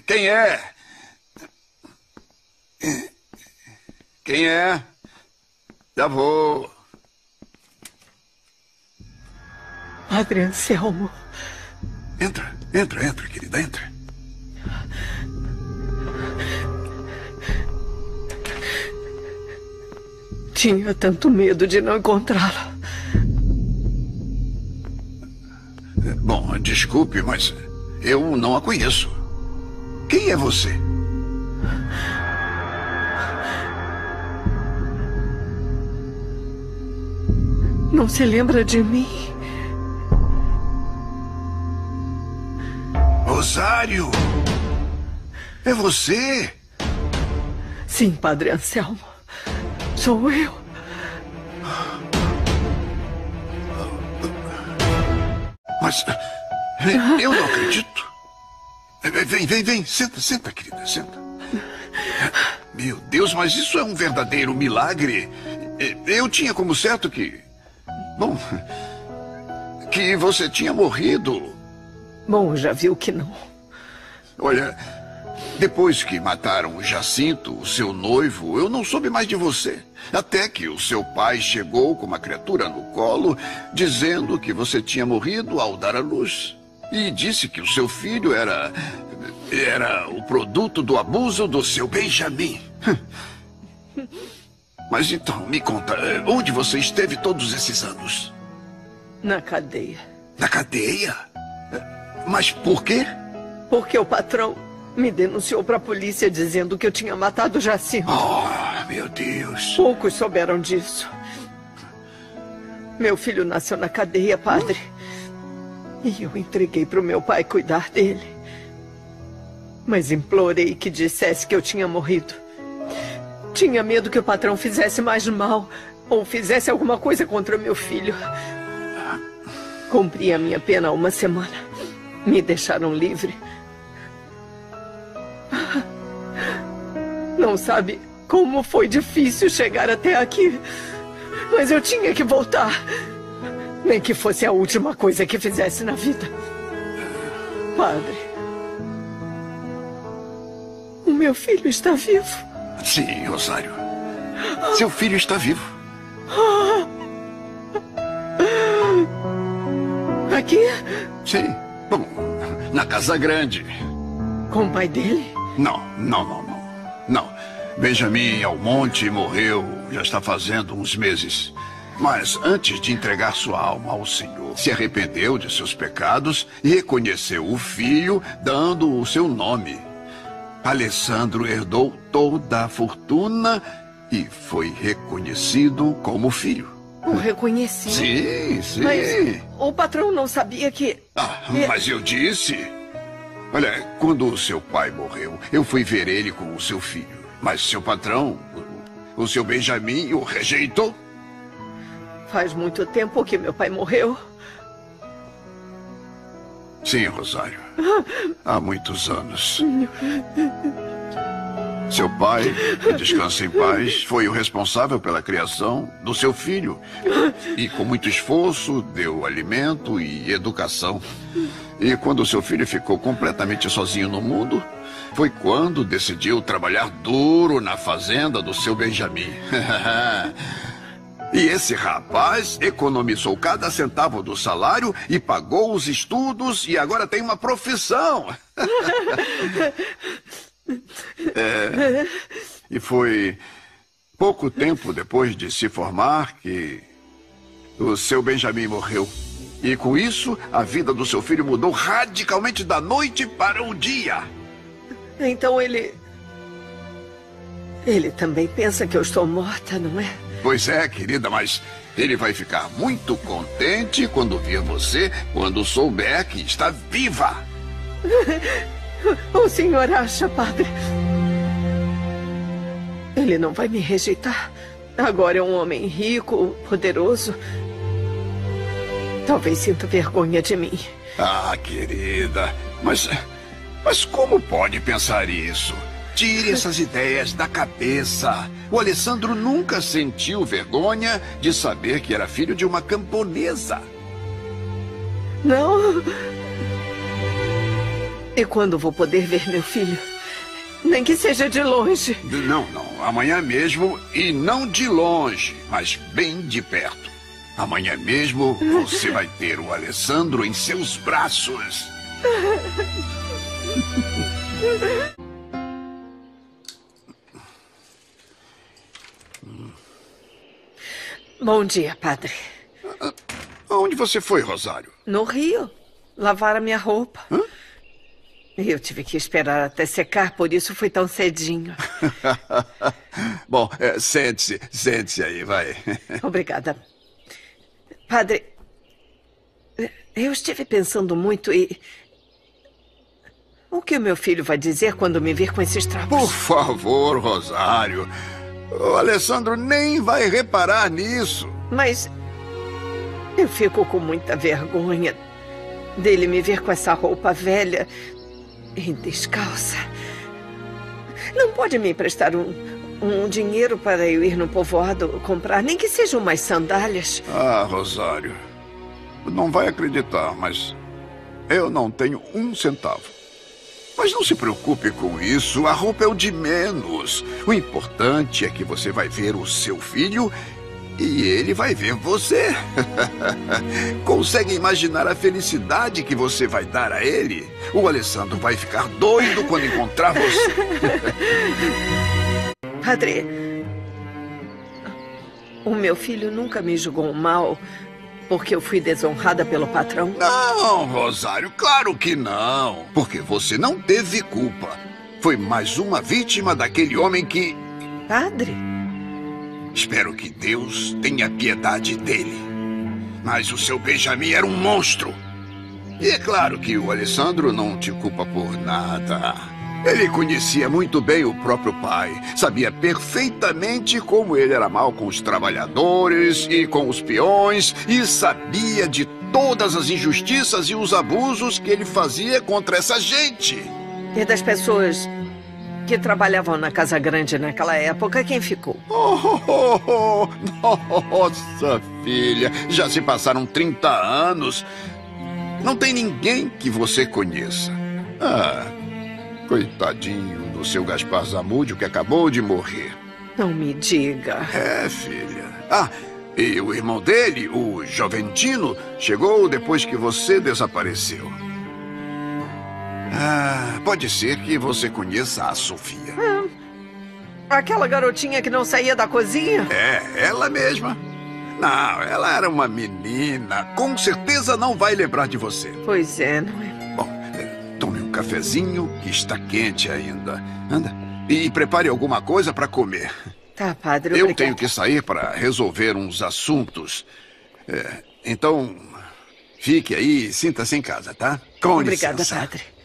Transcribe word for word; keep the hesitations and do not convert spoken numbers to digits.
Quem é? Quem é? Já vou. Padre Anselmo. Entra, entra, entra, querida, entra. Tinha tanto medo de não encontrá-la. Bom, desculpe, mas eu não a conheço. Quem é você? Não se lembra de mim? Rosário! É você? Sim, Padre Anselmo. Sou eu. Mas eu não acredito. Vem, vem, vem. Senta, senta, querida, senta. Meu Deus, mas isso é um verdadeiro milagre. Eu tinha como certo que... Bom, que você tinha morrido. Bom, já viu que não. Olha, depois que mataram o Jacinto, o seu noivo, eu não soube mais de você. Até que o seu pai chegou com uma criatura no colo, dizendo que você tinha morrido ao dar à luz. E disse que o seu filho era... era o produto do abuso do seu Benjamin. Mas então, me conta, onde você esteve todos esses anos? Na cadeia. Na cadeia? Mas por quê? Porque o patrão me denunciou para a polícia dizendo que eu tinha matado o Jacinto. Oh, meu Deus. Poucos souberam disso. Meu filho nasceu na cadeia, padre. E eu entreguei para o meu pai cuidar dele. Mas implorei que dissesse que eu tinha morrido. Tinha medo que o patrão fizesse mais mal ou fizesse alguma coisa contra meu filho. Cumpri a minha pena há uma semana. Me deixaram livre. Não sabe como foi difícil chegar até aqui. Mas eu tinha que voltar. Nem que fosse a última coisa que fizesse na vida. Padre, o meu filho está vivo. Sim, Rosário. Seu filho está vivo. Aqui? Sim. Bom, na Casa Grande. Com o pai dele? Não, não, não, não. Não. Benjamin Almonte morreu já está fazendo uns meses. Mas antes de entregar sua alma ao Senhor, se arrependeu de seus pecados e reconheceu o filho, dando o seu nome. Alessandro herdou toda a fortuna e foi reconhecido como filho. O reconheci? Sim, sim. Mas o patrão não sabia que... Ah, mas eu disse. Olha, quando o seu pai morreu, eu fui ver ele com o seu filho. Mas seu patrão, o seu Benjamin, o rejeitou. Faz muito tempo que meu pai morreu. Sim, Rosário. Há muitos anos. Seu pai, que descansa em paz, foi o responsável pela criação do seu filho. E com muito esforço, deu alimento e educação. E quando seu filho ficou completamente sozinho no mundo, foi quando decidiu trabalhar duro na fazenda do seu Benjamin. E esse rapaz economizou cada centavo do salário e pagou os estudos e agora tem uma profissão. É, e foi pouco tempo depois de se formar que o seu Benjamin morreu. E com isso, a vida do seu filho mudou radicalmente da noite para o dia. Então ele... Ele também pensa que eu estou morta, não é? Pois é, querida, mas ele vai ficar muito contente quando vir você, quando souber que está viva. O senhor acha, padre? Ele não vai me rejeitar. Agora é um homem rico, poderoso. Talvez sinta vergonha de mim. Ah, querida, mas... Mas como pode pensar isso? Tire essas ideias da cabeça. O Alessandro nunca sentiu vergonha de saber que era filho de uma camponesa. Não. E quando vou poder ver meu filho? Nem que seja de longe. Não, não. Amanhã mesmo e não de longe, mas bem de perto. Amanhã mesmo você vai ter o Alessandro em seus braços. Bom dia, padre. Aonde você foi, Rosário? No rio. Lavar a minha roupa. Hã? Eu tive que esperar até secar, por isso fui tão cedinho. Bom, é, sente-se, sente-se aí, vai. Obrigada. Padre, eu estive pensando muito e... O que o meu filho vai dizer quando me vir com esses trapos? Por favor, Rosário. O Alessandro nem vai reparar nisso. Mas eu fico com muita vergonha dele me ver com essa roupa velha e descalça. Não pode me emprestar um, um dinheiro para eu ir no povoado comprar, nem que sejam umas sandálias? Ah, Rosário, não vai acreditar, mas eu não tenho um centavo. Mas não se preocupe com isso, a roupa é o de menos. O importante é que você vai ver o seu filho e ele vai ver você. Consegue imaginar a felicidade que você vai dar a ele? O Alessandro vai ficar doido quando encontrar você. Padre, o meu filho nunca me julgou mal porque eu fui desonrada pelo patrão? Não, Rosário, claro que não. Porque você não teve culpa. Foi mais uma vítima daquele homem que... Padre? Espero que Deus tenha piedade dele. Mas o seu Benjamin era um monstro. E é claro que o Alessandro não te culpa por nada. Ele conhecia muito bem o próprio pai. Sabia perfeitamente como ele era mal com os trabalhadores e com os peões. E sabia de todas as injustiças e os abusos que ele fazia contra essa gente. E das pessoas que trabalhavam na Casa Grande naquela época, quem ficou? Oh, oh, oh, oh, nossa, filha, já se passaram trinta anos. Não tem ninguém que você conheça. Ah, coitadinho do seu Gaspar Zamúdio, que acabou de morrer. Não me diga. É, filha. Ah, e o irmão dele, o Joventino, chegou depois que você desapareceu. Ah, pode ser que você conheça a Sofia. Hum, aquela garotinha que não saía da cozinha? É, ela mesma. Não, ela era uma menina. Com certeza não vai lembrar de você. Pois é, não é? Bom, tome um cafezinho que está quente ainda. Anda. E prepare alguma coisa para comer. Tá, padre, Eu obrigada. tenho que sair para resolver uns assuntos. É, então, fique aí e sinta-se em casa, tá? Com Obrigada, licença. padre.